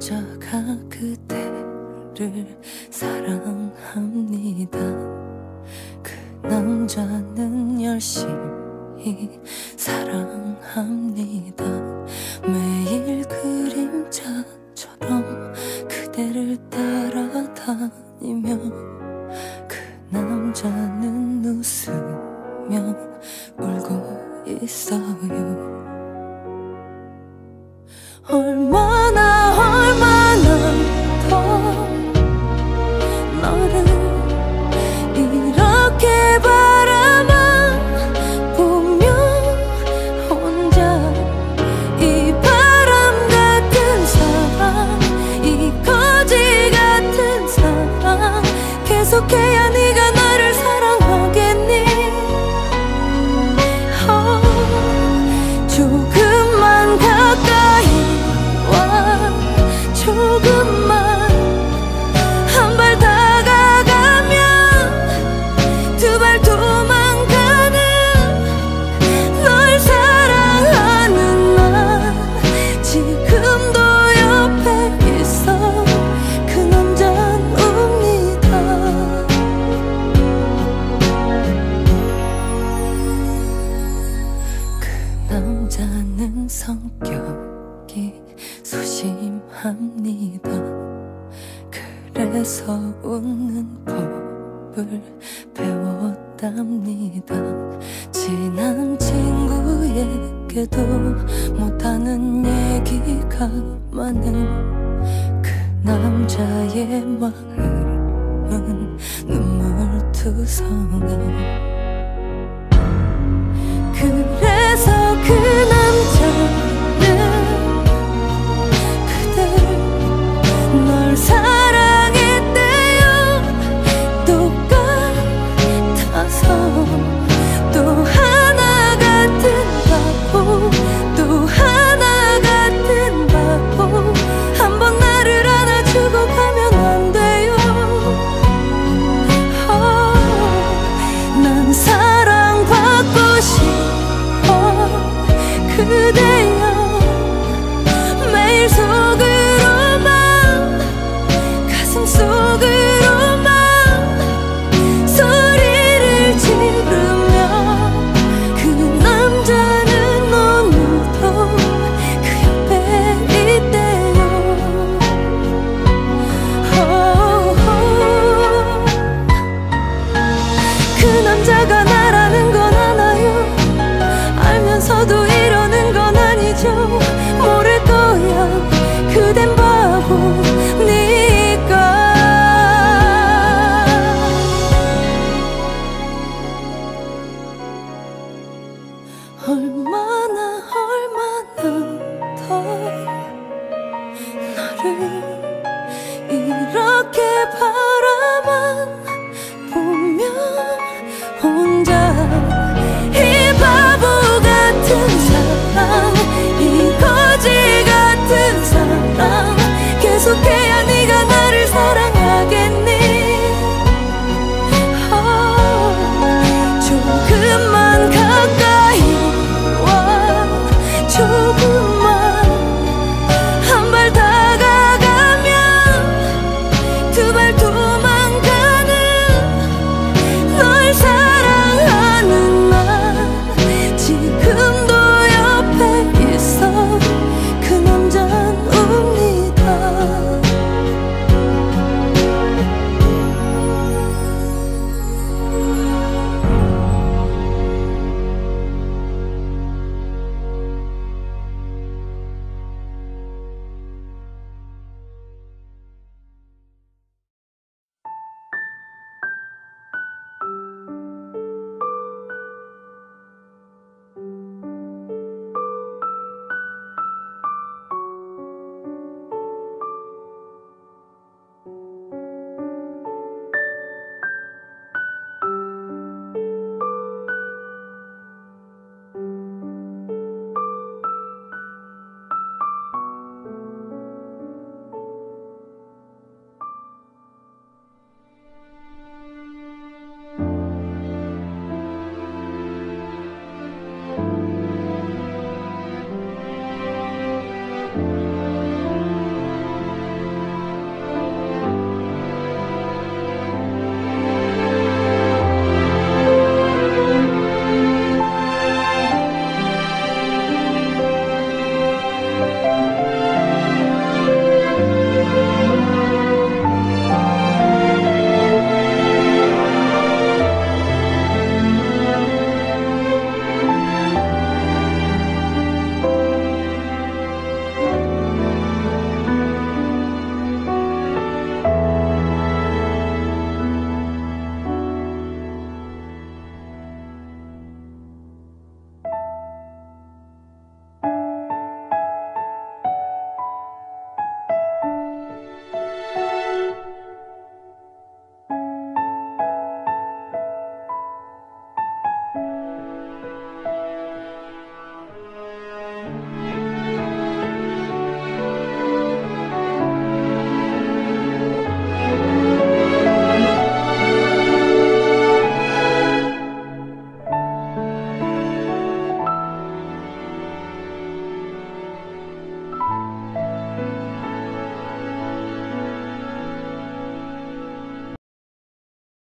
남자가 그대를 사랑합니다. 그 남자는 열심히 사랑합니다. 매일 그림자처럼 그대를 따라다니며 그 남자는 웃으며 울고 있어요. 얼마나 더 너를 이렇게 바라만 보며 혼자 이 바람 같은 사랑, 이 거지 같은 사랑 계속해야 네가 나를 사랑하겠니? 조금만 가까이 와, 조금만 한 발 다가가면 두 발 도망가는 널 사랑하는 난 지금도 옆에 있어. 그 남자는 웁니다. 그 남자는 성격이 소심합니다. 그래서 웃는 법을 배웠답니다. 친한 친구에게도 못하는 얘기가 많은 그 남자의 마음은 눈물투성이. 그래서 그 남자는 그대를 널 사랑했대요. 똑같아서 또 하나 같은 바보, 또 하나 같은 바보. 한번 나를 안아주고 가면 안 돼요. 난 사랑받고 싶어 그대여. 매일 속으로만 가슴 속으로만 소리를 지르며 그 남자는 오늘도 그 옆에 있대요. 그 남자가 나라는 건 알아요. 알면서도 이러는 건 아니죠. 모를 거야 그댄 바보니까. 얼마나 더 나를